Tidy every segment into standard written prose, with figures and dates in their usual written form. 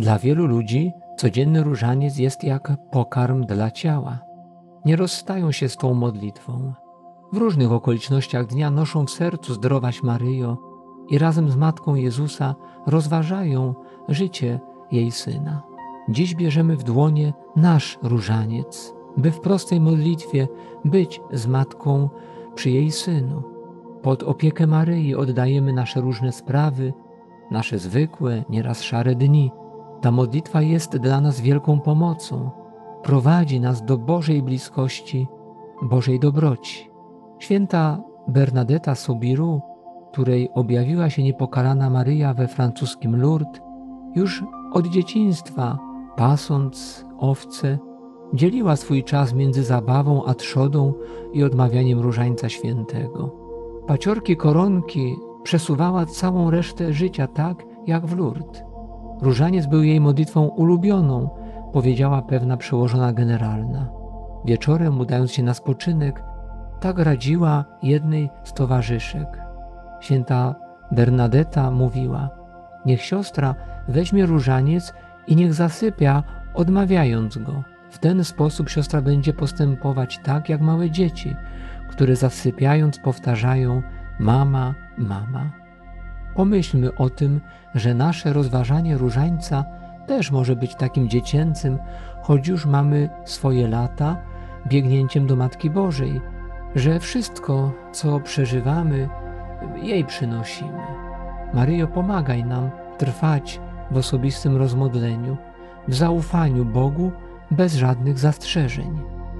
Dla wielu ludzi codzienny różaniec jest jak pokarm dla ciała. Nie rozstają się z tą modlitwą. W różnych okolicznościach dnia noszą w sercu Zdrowaś Maryjo i razem z Matką Jezusa rozważają życie jej Syna. Dziś bierzemy w dłonie nasz różaniec, by w prostej modlitwie być z Matką przy jej Synu. Pod opiekę Maryi oddajemy nasze różne sprawy, nasze zwykłe, nieraz szare dni. Ta modlitwa jest dla nas wielką pomocą. Prowadzi nas do Bożej bliskości, Bożej dobroci. Święta Bernadetta Soubirous, której objawiła się niepokalana Maryja we francuskim Lourdes, już od dzieciństwa, pasąc owce, dzieliła swój czas między zabawą a trzodą i odmawianiem różańca świętego. Paciorki koronki przesuwała całą resztę życia tak, jak w Lourdes. Różaniec był jej modlitwą ulubioną, powiedziała pewna przełożona generalna. Wieczorem, udając się na spoczynek, tak radziła jednej z towarzyszek. Święta Bernadetta mówiła: niech siostra weźmie różaniec i niech zasypia, odmawiając go. W ten sposób siostra będzie postępować tak, jak małe dzieci, które zasypiając powtarzają: mama, mama. Pomyślmy o tym, że nasze rozważanie różańca też może być takim dziecięcym, choć już mamy swoje lata, biegnięciem do Matki Bożej, że wszystko, co przeżywamy, jej przynosimy. Maryjo, pomagaj nam trwać w osobistym rozmodleniu, w zaufaniu Bogu bez żadnych zastrzeżeń.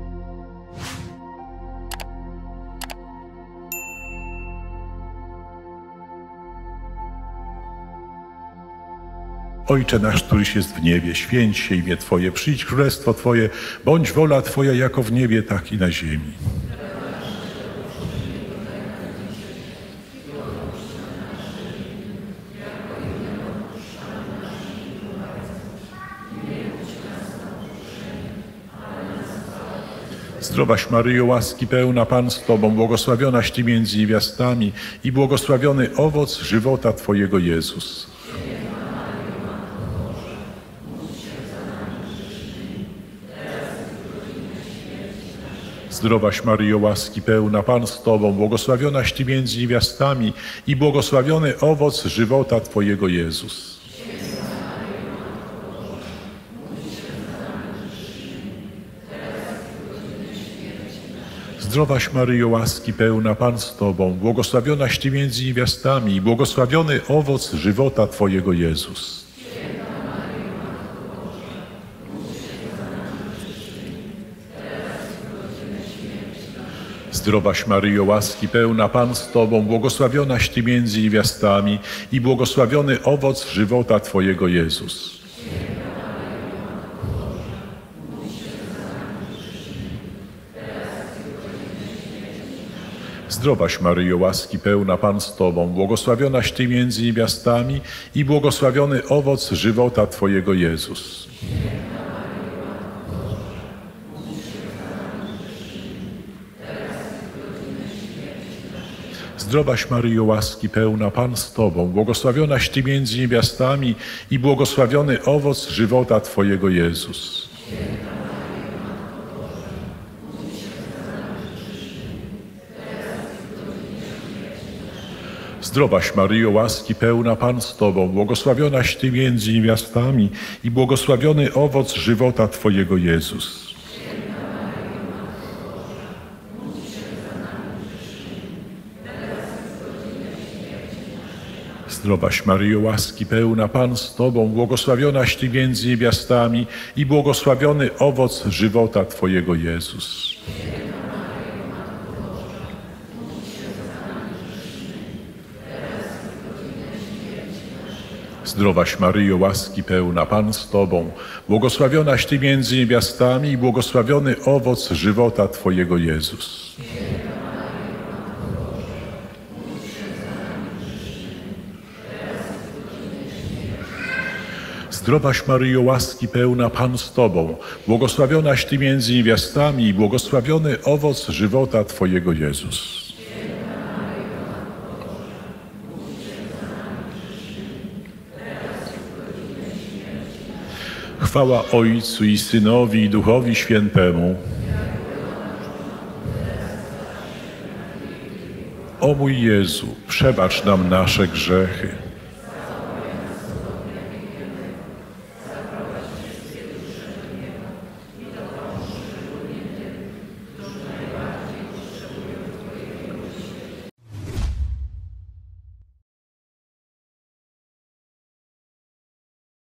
Ojcze nasz, któryś jest w niebie, święć się imię Twoje, przyjdź królestwo Twoje, bądź wola Twoja jako w niebie, tak i na ziemi. Zdrowaś Maryjo, łaski pełna, Pan z Tobą, błogosławionaś Ty między niewiastami i błogosławiony owoc żywota Twojego, Jezus. Zdrowaś Maryjo, łaski pełna, Pan z Tobą, błogosławionaś Ty między niewiastami i błogosławiony owoc żywota Twojego, Jezus. Zdrowaś Maryjo, łaski pełna, Pan z Tobą, błogosławionaś Ty między niewiastami i błogosławiony owoc żywota Twojego, Jezus. Zdrowaś Maryjo, łaski pełna, Pan z Tobą, błogosławionaś Ty między niewiastami i błogosławiony owoc żywota Twojego, Jezus. Zdrowaś Maryjo, łaski pełna, Pan z Tobą, błogosławionaś Ty między niewiastami i błogosławiony owoc żywota Twojego, Jezus. Zdrowaś Maryjo, łaski pełna, Pan z Tobą, błogosławionaś Ty między niewiastami i błogosławiony owoc żywota Twojego, Jezus. Zdrowaś Maryjo, łaski pełna, Pan z Tobą, błogosławionaś Ty między niewiastami i błogosławiony owoc żywota Twojego, Jezus. Zdrowaś Maryjo, łaski pełna, Pan z Tobą, błogosławionaś Ty między niewiastami i błogosławiony owoc żywota Twojego, Jezus. Zdrowaś Maryjo, łaski pełna, Pan z Tobą, błogosławionaś Ty między niewiastami i błogosławiony owoc żywota Twojego, Jezus. Zdrowaś Maryjo, łaski pełna, Pan z Tobą, błogosławionaś Ty między niewiastami i błogosławiony owoc żywota Twojego, Jezus. Chwała Ojcu i Synowi i Duchowi Świętemu. O mój Jezu, przebacz nam nasze grzechy,